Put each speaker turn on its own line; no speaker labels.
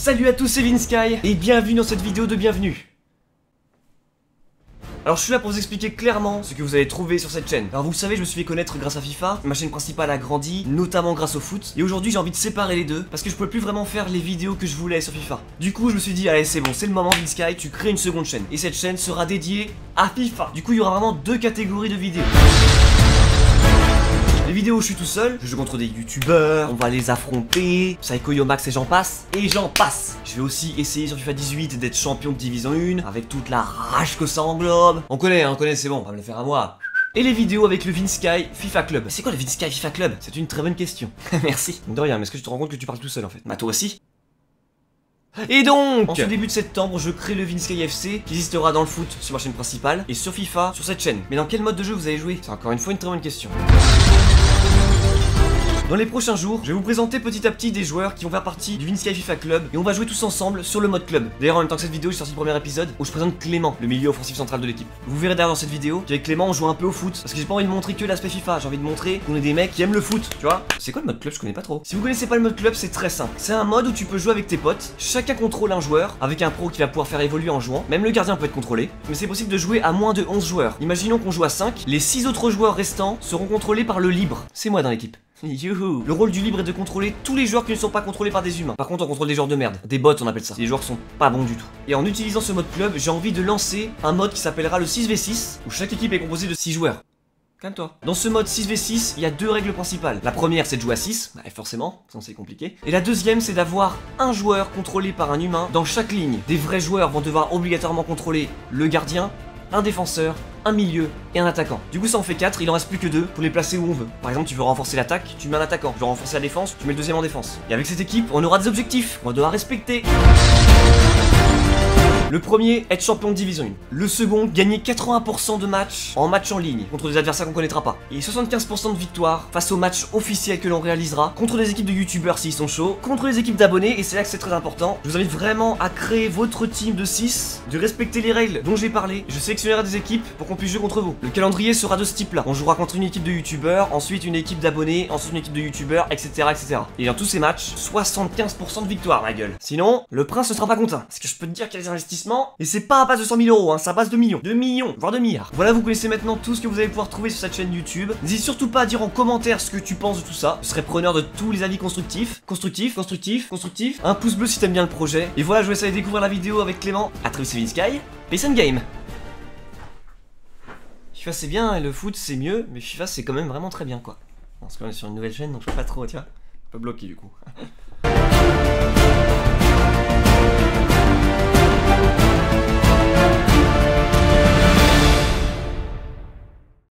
Salut à tous, c'est Vinsky et bienvenue dans cette vidéo de bienvenue. Alors je suis là pour vous expliquer clairement ce que vous allez trouver sur cette chaîne. Alors vous le savez, je me suis fait connaître grâce à FIFA, ma chaîne principale a grandi, notamment grâce au foot. Et aujourd'hui j'ai envie de séparer les deux, parce que je pouvais plus vraiment faire les vidéos que je voulais sur FIFA. Du coup je me suis dit, allez c'est bon, c'est le moment Vinsky, tu crées une seconde chaîne. Et cette chaîne sera dédiée à FIFA. Du coup il y aura vraiment deux catégories de vidéos. Les vidéos où je suis tout seul, je joue contre des youtubeurs, on va les affronter, Psycho Yomax et j'en passe, Je vais aussi essayer sur FIFA 18 d'être champion de Division 1, avec toute la rage que ça englobe. On connaît, c'est bon, on va me le faire à moi. Et les vidéos avec le Vinsky FIFA Club. C'est quoi le Vinsky FIFA Club? C'est une très bonne question. Merci. De rien, mais est-ce que tu te rends compte que tu parles tout seul en fait? Bah toi aussi. Et donc, en ce début de septembre, je crée le Vinsky FC qui existera dans le foot sur ma chaîne principale et sur FIFA sur cette chaîne. Mais dans quel mode de jeu vous allez jouer? C'est encore une fois une très bonne question. Dans les prochains jours, je vais vous présenter petit à petit des joueurs qui vont faire partie du Vinsky FIFA Club et on va jouer tous ensemble sur le mode club. D'ailleurs en même temps que cette vidéo, j'ai sorti le premier épisode où je présente Clément, le milieu offensif central de l'équipe. Vous verrez derrière dans cette vidéo qu'avec Clément on joue un peu au foot parce que j'ai pas envie de montrer que l'aspect FIFA, j'ai envie de montrer qu'on est des mecs qui aiment le foot, tu vois. C'est quoi le mode club? Je connais pas trop. Si vous connaissez pas le mode club, c'est très simple. C'est un mode où tu peux jouer avec tes potes, chacun contrôle un joueur avec un pro qui va pouvoir faire évoluer en jouant. Même le gardien peut être contrôlé, mais c'est possible de jouer à moins de 11 joueurs. Imaginons qu'on joue à 5, les 6 autres joueurs restants seront contrôlés par le libre. C'est moi dans l'équipe. Youhou. Le rôle du libre est de contrôler tous les joueurs qui ne sont pas contrôlés par des humains. Par contre on contrôle des joueurs de merde, des bots on appelle ça. Des joueurs qui sont pas bons du tout. Et en utilisant ce mode club, j'ai envie de lancer un mode qui s'appellera le 6v6 où chaque équipe est composée de 6 joueurs. Calme-toi. Dans ce mode 6v6, il y a deux règles principales. La première c'est de jouer à 6, bah forcément, sinon c'est compliqué. Et la deuxième c'est d'avoir un joueur contrôlé par un humain dans chaque ligne. Des vrais joueurs vont devoir obligatoirement contrôler le gardien, un défenseur, un milieu et un attaquant. Du coup ça en fait 4, il en reste plus que 2 pour les placer où on veut. Par exemple tu veux renforcer l'attaque, tu mets un attaquant. Tu veux renforcer la défense, tu mets le deuxième en défense. Et avec cette équipe, on aura des objectifs qu'on doit respecter. Le premier, être champion de Division 1. Le second, gagner 80% de matchs en ligne contre des adversaires qu'on connaîtra pas. Et 75% de victoire face aux matchs officiels que l'on réalisera contre des équipes de youtubeurs s'ils sont chauds, contre les équipes d'abonnés, et c'est là que c'est très important. Je vous invite vraiment à créer votre team de 6, de respecter les règles dont j'ai parlé. Je sélectionnerai des équipes pour qu'on puisse jouer contre vous. Le calendrier sera de ce type là. On jouera contre une équipe de youtubeurs, ensuite une équipe d'abonnés, ensuite une équipe de youtubeurs, etc. Et dans tous ces matchs, 75% de victoire, ma gueule. Sinon, le prince ne sera pas content. Parce que je peux te dire qu'il y a des investissements. Et c'est pas à base de 100 000 euros, hein, c'est à base de millions. De millions, voire de milliards. Voilà, vous connaissez maintenant tout ce que vous allez pouvoir trouver sur cette chaîne YouTube. N'hésite surtout pas à dire en commentaire ce que tu penses de tout ça. Je serai preneur de tous les avis constructifs. Constructifs. Un pouce bleu si t'aimes bien le projet. Et voilà, je vous laisse aller découvrir la vidéo avec Clément. A très vite, c'est Vinsky. Peace and game. FIFA c'est bien et le foot c'est mieux, mais FIFA c'est quand même vraiment très bien quoi. Parce qu'on est sur une nouvelle chaîne donc je peux pas trop, tu vois. Je peux bloquer du coup.